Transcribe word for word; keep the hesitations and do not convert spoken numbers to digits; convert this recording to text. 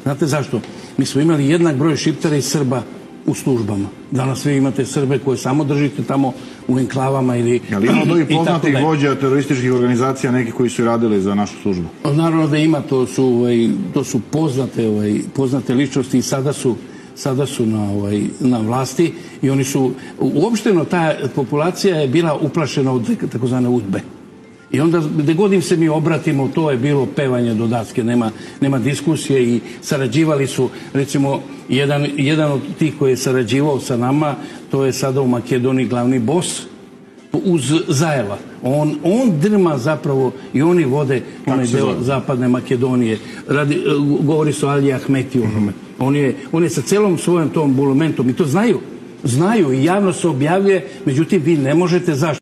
Znate zašto? Mi smo imali jednak broj Šiptara i Srba u službama. Danas vi imate Srbe koje samo držite tamo u enklavama ili... Ali ima od ovih poznatih vođa terorističkih organizacija neki koji su radili za našu službu? Naravno da ima, to su, to su poznate, poznate ličnosti i sada su sada su na, ovaj, na vlasti i oni su, uopšteno ta populacija je bila uplašena od takozvane udbe. I onda gde god im se mi obratimo, to je bilo pevanje do daske, nema, nema diskusije i sarađivali su, recimo, jedan, jedan od tih koji je sarađivao sa nama, to je sada u Makedoniji glavni bos, uz Zajeva. On, on drma zapravo i oni vode onaj deo zapadne Makedonije. Radi, govori se o Ali Ahmeti onome. On je, on je sa celom svojom tom bulumentom i to znaju. Znaju i javno se objavljuje, međutim vi ne možete zašto.